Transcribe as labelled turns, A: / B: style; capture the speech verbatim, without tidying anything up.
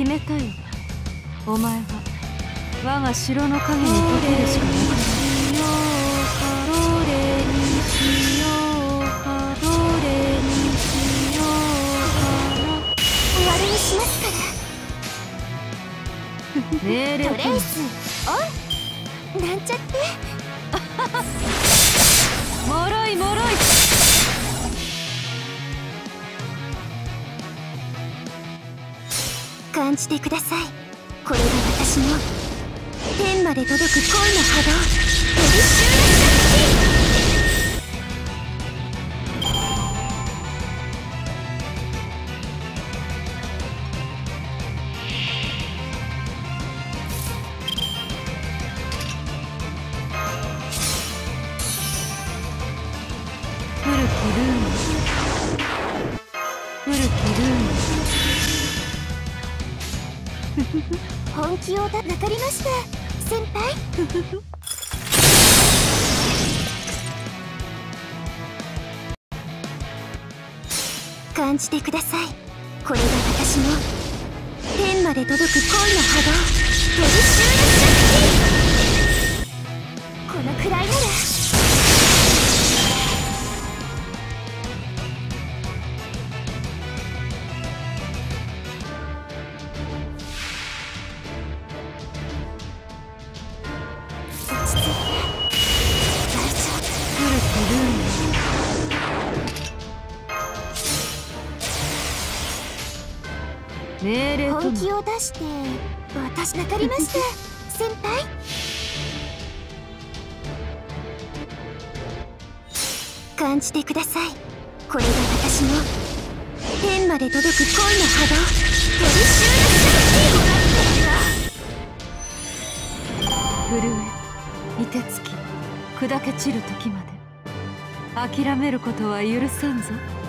A: 決めたよ。お前は我が城の影に溶けるしかなかった。どれにしようか、どれにしようかな。
B: 終わりにしますから。
A: 命令
B: トレイスオンなんちゃって
A: もろいもろい。
B: 感じてください。これが私の天まで届く恋の波動、エリシュール
A: 古きルーム、古きルーム。
B: 本気をだ、わかりました先輩。感じてください。これが私の天まで届く恋の波動、エリシュールシャクティ。このくらいなら
A: 命令と
B: 本気を出して、私わかりました先輩。感じてください。これが私の天まで届く恋の波動、エリシュールシャクティ。
A: 震え、凍てつき、砕け散る時まで諦めることは許さんぞ。